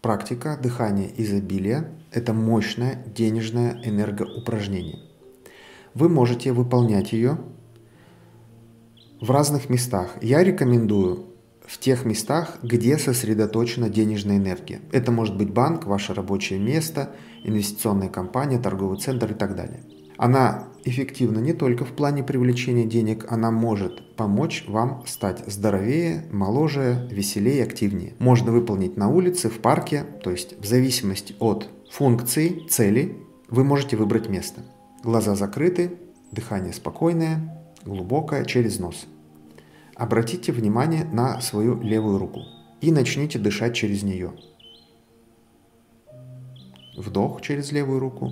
практика дыхания изобилия – это мощное денежное энергоупражнение. Вы можете выполнять ее в разных местах. Я рекомендую в тех местах, где сосредоточена денежная энергия. Это может быть банк, ваше рабочее место, инвестиционная компания, торговый центр и так далее. Она эффективна не только в плане привлечения денег, она может помочь вам стать здоровее, моложе, веселее, активнее. Можно выполнить на улице, в парке, то есть в зависимости от функции, цели, вы можете выбрать место. Глаза закрыты, дыхание спокойное, глубокое, через нос. Обратите внимание на свою левую руку и начните дышать через нее. Вдох через левую руку.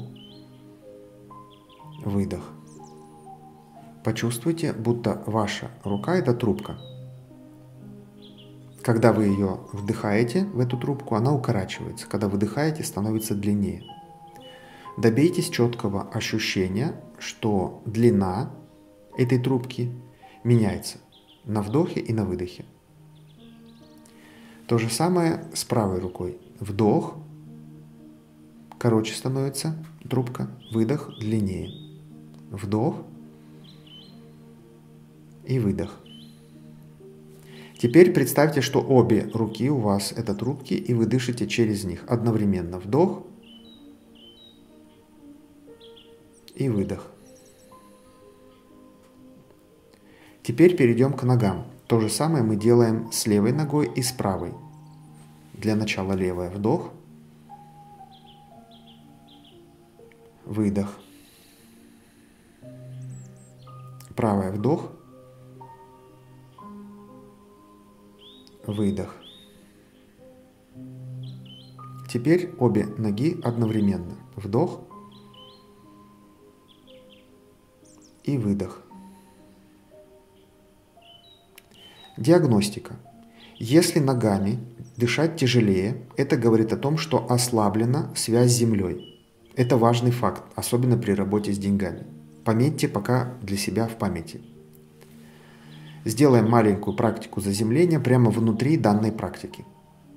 Выдох. Почувствуйте, будто ваша рука – это трубка. Когда вы ее вдыхаете в эту трубку, она укорачивается. Когда выдыхаете, становится длиннее. Добейтесь четкого ощущения, что длина этой трубки меняется на вдохе и на выдохе. То же самое с правой рукой. Вдох, короче становится трубка, выдох длиннее. Вдох и выдох. Теперь представьте, что обе руки у вас это трубки, и вы дышите через них одновременно. Вдох и выдох. Теперь перейдем к ногам. То же самое мы делаем с левой ногой и с правой. Для начала левая. Вдох. Выдох. Правая. Вдох. Выдох. Теперь обе ноги одновременно. Вдох и выдох. Диагностика. Если ногами дышать тяжелее, это говорит о том, что ослаблена связь с землей. Это важный факт, особенно при работе с деньгами. Пометьте пока для себя в памяти. Сделаем маленькую практику заземления прямо внутри данной практики.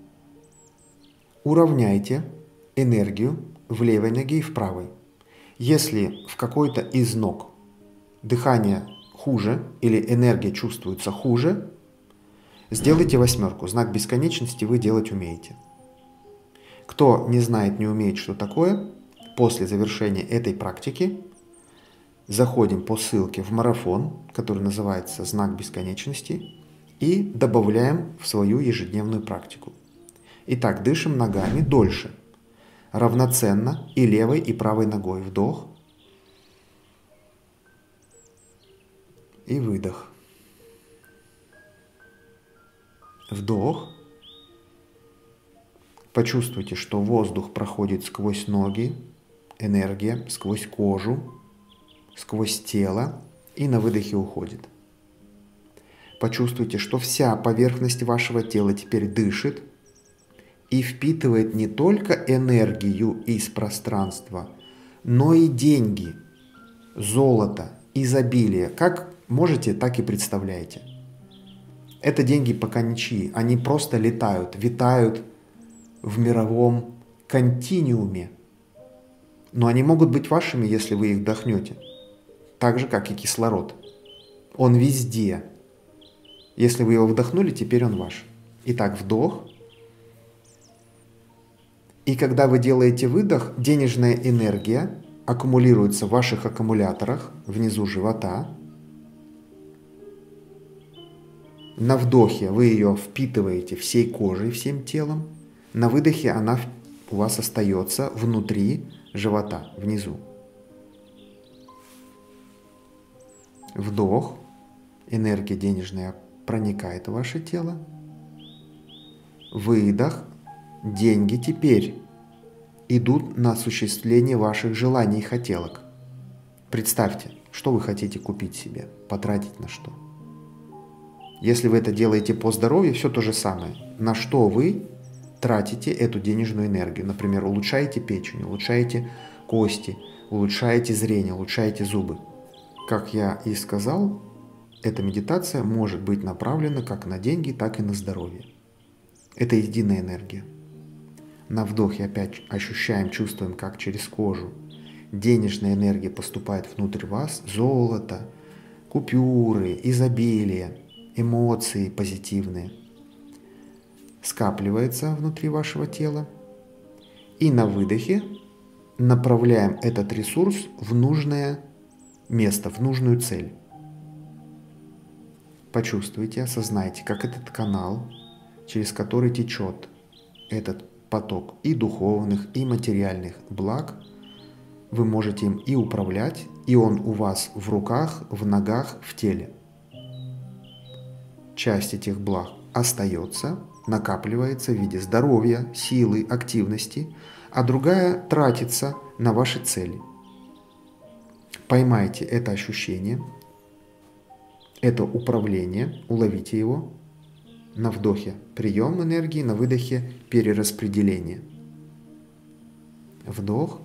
Уравняйте энергию в левой ноге и в правой. Если в какой-то из ног дыхание хуже или энергия чувствуется хуже, сделайте восьмерку. Знак бесконечности вы делать умеете. Кто не знает, не умеет, что такое, после завершения этой практики заходим по ссылке в марафон, который называется «Знак бесконечности», и добавляем в свою ежедневную практику. Итак, дышим ногами дольше, равноценно и левой, и правой ногой. Вдох и выдох. Вдох. Почувствуйте, что воздух проходит сквозь ноги, энергия сквозь кожу, сквозь тело и на выдохе уходит. Почувствуйте, что вся поверхность вашего тела теперь дышит и впитывает не только энергию из пространства, но и деньги, золото, изобилие. Как можете, так и представляете. Это деньги пока ничьи, они просто летают, витают в мировом континууме. Но они могут быть вашими, если вы их вдохнете. Так же, как и кислород. Он везде. Если вы его вдохнули, теперь он ваш. Итак, вдох. И когда вы делаете выдох, денежная энергия аккумулируется в ваших аккумуляторах внизу живота. На вдохе вы ее впитываете всей кожей, всем телом. На выдохе она у вас остается внутри живота, внизу. Вдох. Энергия денежная проникает в ваше тело. Выдох. Деньги теперь идут на осуществление ваших желаний и хотелок. Представьте, что вы хотите купить себе, потратить на что. Если вы это делаете по здоровью, все то же самое. На что вы тратите эту денежную энергию? Например, улучшаете печень, улучшаете кости, улучшаете зрение, улучшаете зубы. Как я и сказал, эта медитация может быть направлена как на деньги, так и на здоровье. Это единая энергия. На вдохе опять ощущаем, чувствуем, как через кожу денежная энергия поступает внутрь вас. Золото, купюры, изобилие, эмоции позитивные скапливается внутри вашего тела. И на выдохе направляем этот ресурс в нужное место, в нужную цель. Почувствуйте, осознайте, как этот канал, через который течет этот поток и духовных, и материальных благ, вы можете им и управлять, и он у вас в руках, в ногах, в теле. Часть этих благ остается, накапливается в виде здоровья, силы, активности, а другая тратится на ваши цели. Поймайте это ощущение, это управление, уловите его. На вдохе прием энергии, на выдохе перераспределение. Вдох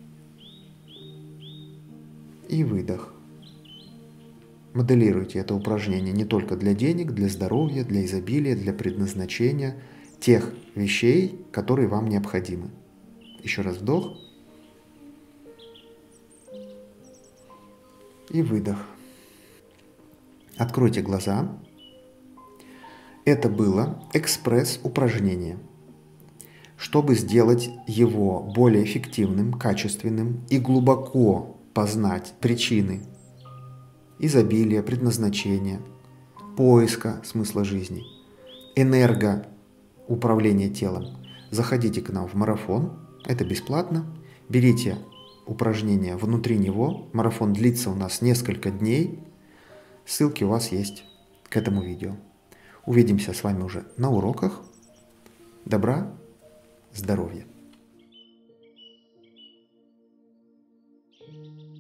и выдох. Моделируйте это упражнение не только для денег, для здоровья, для изобилия, для предназначения, тех вещей, которые вам необходимы. Еще раз вдох и выдох. Откройте глаза. Это было экспресс-упражнение. Чтобы сделать его более эффективным, качественным и глубоко познать причины изобилия, предназначения, поиска смысла жизни, энергоуправления телом, заходите к нам в марафон, это бесплатно, берите упражнения внутри него, марафон длится у нас несколько дней, ссылки у вас есть к этому видео. Увидимся с вами уже на уроках. Добра, здоровья!